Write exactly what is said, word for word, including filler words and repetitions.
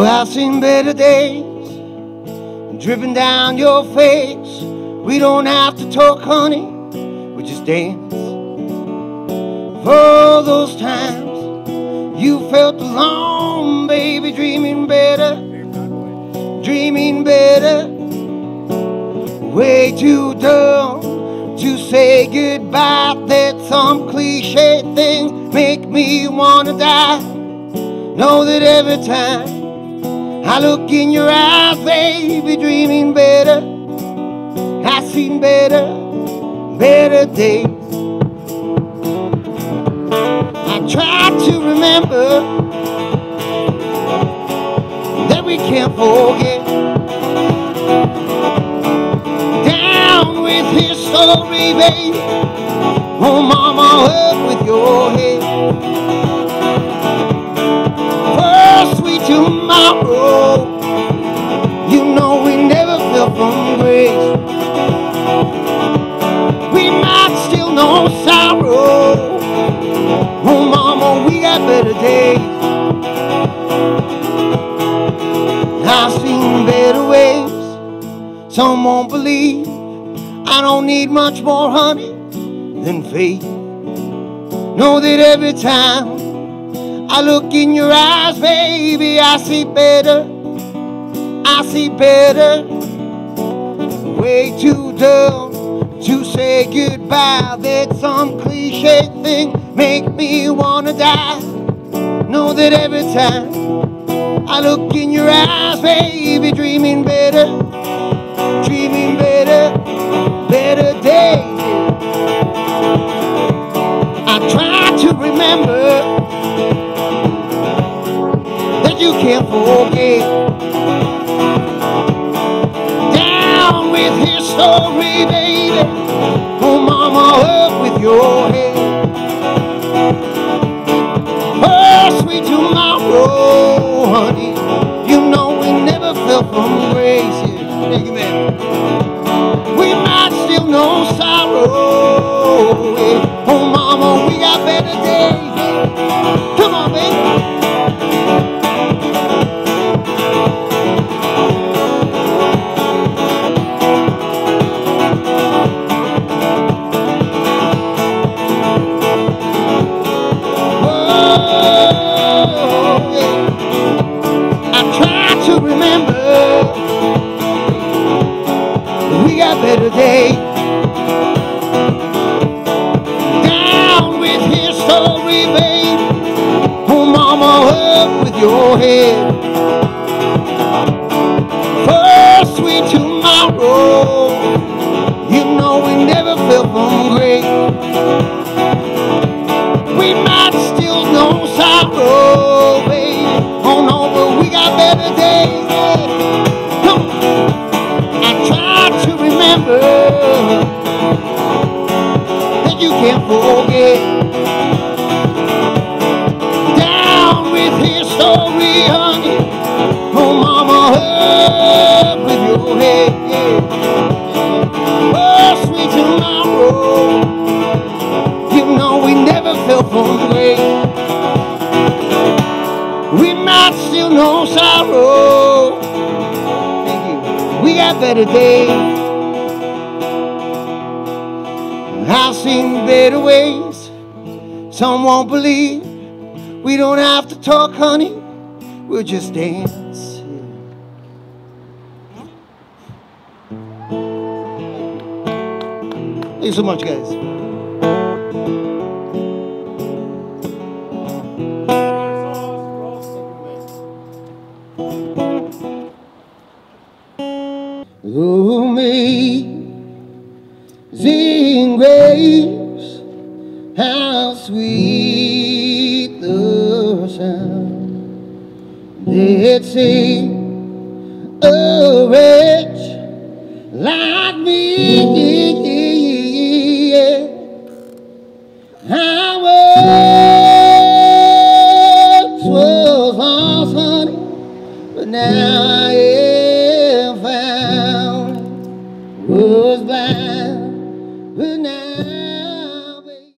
I've seen better days dripping down your face. We don't have to talk, honey, we just dance. For those times you felt alone, baby, dreaming better, dreaming better. Way too dumb to say goodbye. That some cliche things make me wanna die. Know that every time I look in your eyes, baby, dreaming better, I seen better, better days. I try to remember that we can't forget. Down with history, baby. Oh, mama, up with your head. First sweet tomorrow, you know we never fell from grace. We might still know sorrow. Oh, mama, we got better days. I've seen better ways. Some won't believe I don't need much more, honey, than faith. Know that every time I look in your eyes, baby, I see better, I see better. Way too dumb to say goodbye. That some cliche thing make me wanna die. Know that every time I look in your eyes, baby, dreaming better, dreaming better, better days. I try to remember that you can't forget. Down with history, baby. Oh, mama, up with your head. Oh, sweet tomorrow, honey, you know we never fell from grace. Thank you, man. We might still know sorrow. Oh, mama, we got better days. Come on, baby. Better day. Down with history, babe. Oh, mama, up with your head. First sweet tomorrow, you know we never fell from grace. We might still know sorrow, babe. Oh no, but we got better days. Come on. I try to remember that you can't forget. Down with history, honey. Oh, mama, up with your head. Oh, sweet tomorrow, you know we never fell from grace. We might still know sorrow. We got better days. I've seen better ways. Some won't believe. We don't have to talk, honey, we'll just dance. Thank you so much, guys. Oh, amazing grace, how sweet the sound that saved a wretch like me.